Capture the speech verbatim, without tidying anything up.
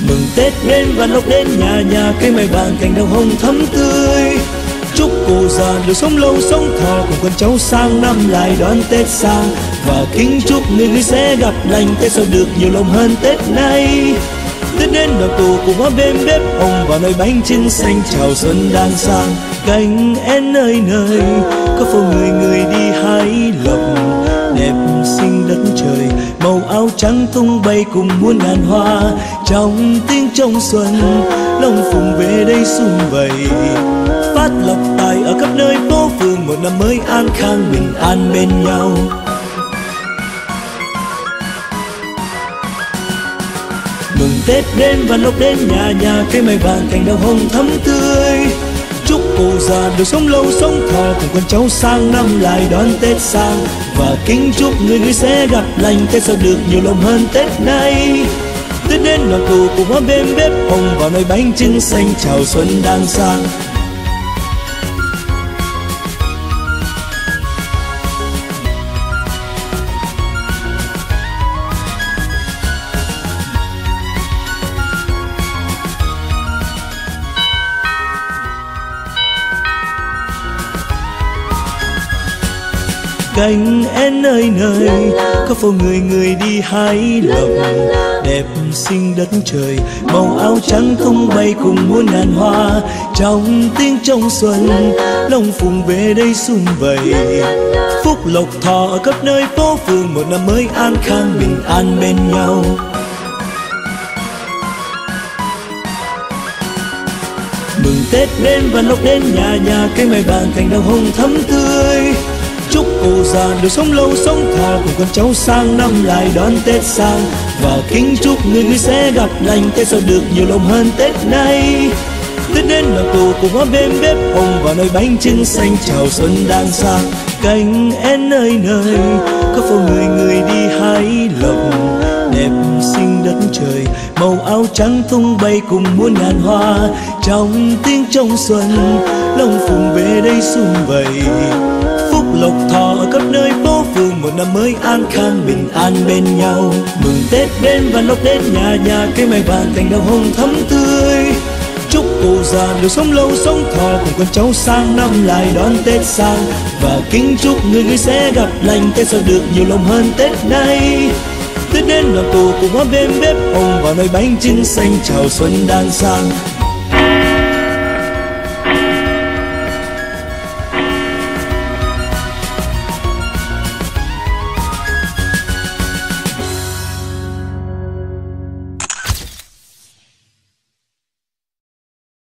Mừng Tết đến và lúc đến nhà nhà cây mai vàng cành đào hồng thắm tươi. Chúc cụ già được sống lâu sống thọ, cùng con cháu sang năm lại đón Tết sang. Và kính chúc người người sẽ gặp lành, Tết sau được nhiều lòng hơn Tết nay. Tết đến đoàn tụ cùng hoa bên bếp hồng và nồi bánh chưng xanh chào xuân đang sang. Cành én nơi nơi có phố người người đi hái lộc, đẹp xinh đất trời màu áo trắng tung bay cùng muôn ngàn hoa. Trong tiếng trong xuân lòng phùng về đây sum vầy, phát lộc tài ở khắp nơi phố phường, một năm mới an khang bình an bên nhau. Mừng Tết đến và lúc đến nhà nhà cây mai vàng cành đào hồng thắm tươi. Chúc cụ già được sống lâu sống thọ, cùng con cháu sang năm lại đón Tết sang. Và kính chúc người người sẽ gặp lành, Tết sau được nhiều lòng hơn Tết nay. Tết đến đoàn tụ cùng hoa bên bếp hồng và nồi bánh chưng xanh chào xuân đang sang. Cành én nơi nơi có phố người người đi hái lộc, đẹp xinh đất trời màu áo trắng tung bay cùng muôn ngàn hoa. Trong tiếng trong xuân lòng phùng về đây sum vầy, phúc lộc thọ ở khắp nơi phố phường, một năm mới an khang bình an bên nhau. Mừng Tết đến và lúc đến nhà nhà cây mai vàng cành đào hồng thắm tươi. Chúc cụ già được sống lâu sống thọ, cùng con cháu sang năm lại đón Tết sang. Và kính chúc người người sẽ gặp lành, Tết sau được nhiều lòng hơn Tết nay. Tết đến đoàn tụ cùng hoa bên bếp hồng và nồi bánh chưng xanh chào xuân đang sang. Cành én nơi nơi có phố người người đi hái lộc, đẹp xinh đất trời màu áo trắng tung bay cùng muôn ngàn hoa. Trong tiếng trong xuân lòng phùng về đây sum vầy, phúc lộc thọ ở khắp nơi phố phường, một năm mới an khang bình an bên nhau. Mừng Tết đến và lúc đến nhà nhà cây mai vàng cành đào hồng thắm tươi. Chúc cụ già được sống lâu sống thọ, cùng con cháu sang năm lại đón Tết sang. Và kính chúc người người sẽ gặp lành, Tết sau được nhiều lòng hơn Tết nay. Tết đến đoàn tụ cùng hoa bên bếp hồng và nồi bánh chưng xanh chào xuân đang sang.